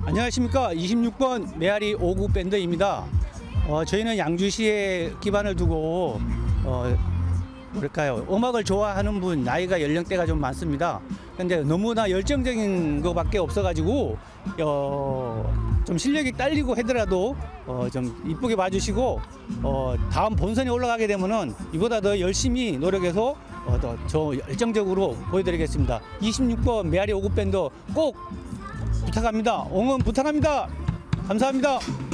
안녕하십니까. 26번 메아리 5구 밴드입니다. 저희는 양주시에 기반을 두고 뭐랄까요, 음악을 좋아하는 분, 나이가 연령대가 좀 많습니다. 근데 너무나 열정적인 것밖에 없어가지고 좀 실력이 딸리고 하더라도 좀 이쁘게 봐주시고 다음 본선에 올라가게 되면은 이보다 더 열심히 노력해서 더 열정적으로 보여드리겠습니다. 26번 메아리 5구 밴드 꼭 부탁합니다. 응원 부탁합니다. 감사합니다.